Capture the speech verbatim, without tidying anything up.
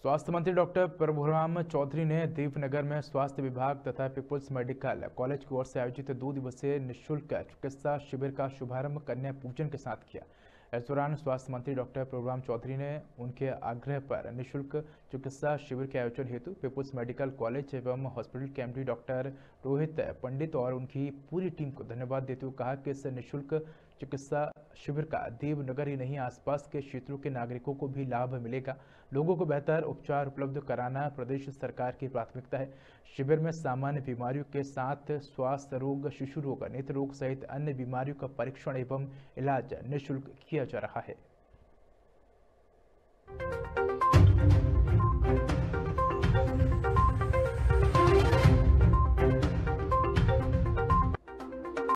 स्वास्थ्य मंत्री डॉक्टर प्रभुराम चौधरी ने दीपनगर में स्वास्थ्य विभाग तथा पीपुल्स मेडिकल कॉलेज की ओर से आयोजित दो दिवसीय निःशुल्क चिकित्सा शिविर का शुभारंभ कन्या पूजन के साथ किया। इस दौरान स्वास्थ्य मंत्री डॉक्टर प्रभुराम चौधरी ने उनके आग्रह पर निःशुल्क चिकित्सा शिविर के आयोजन हेतु पीपुल्स मेडिकल कॉलेज एवं हॉस्पिटल के एमडी डॉक्टर रोहित पंडित और उनकी पूरी टीम को धन्यवाद देते हुए कहा कि इस निःशुल्क चिकित्सा शिविर का देवनगर ही नहीं आसपास के क्षेत्रों के नागरिकों को भी लाभ मिलेगा। लोगों को बेहतर उपचार उपलब्ध कराना प्रदेश सरकार की प्राथमिकता है। शिविर में सामान्य बीमारियों के साथ स्वास्थ्य रोग, शिशु रोग, नेत्र रोग सहित अन्य बीमारियों का परीक्षण एवं इलाज निःशुल्क किया जा रहा है।